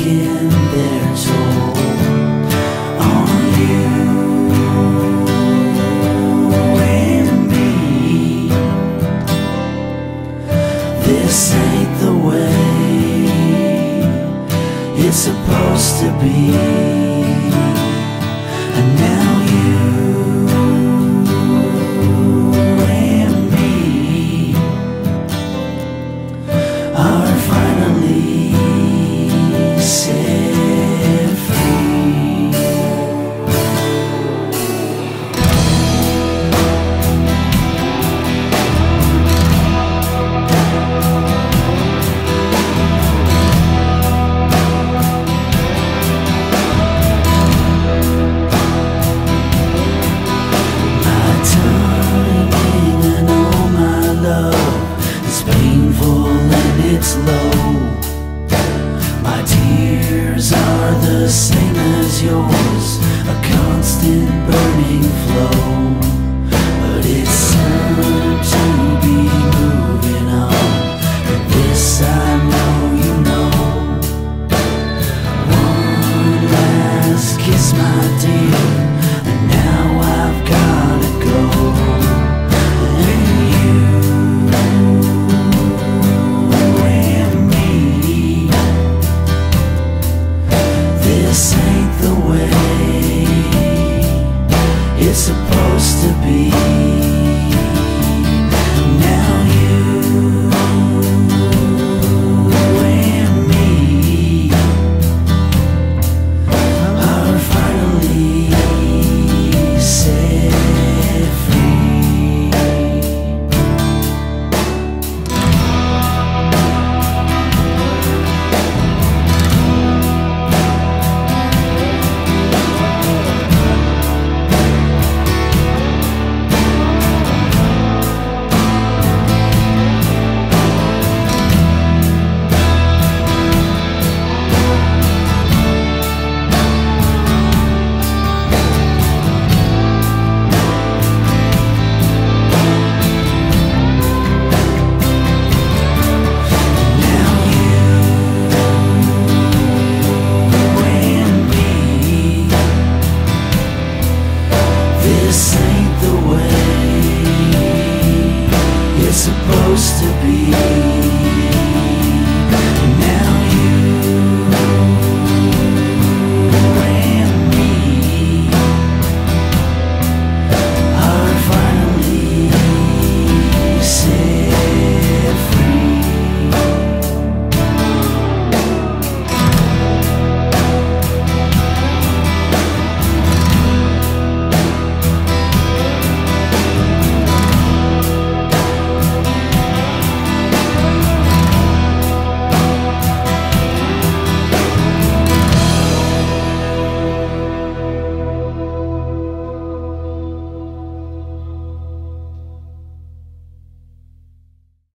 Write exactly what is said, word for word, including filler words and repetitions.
taking their toll on you and me. This ain't the way it's supposed to be. And now you and me are finally set free. My timing and all my love is painful and it's low. My tears are the same as yours, a constant burning flow. But it's time to be moving on, and this I know you know. One last kiss, my dear,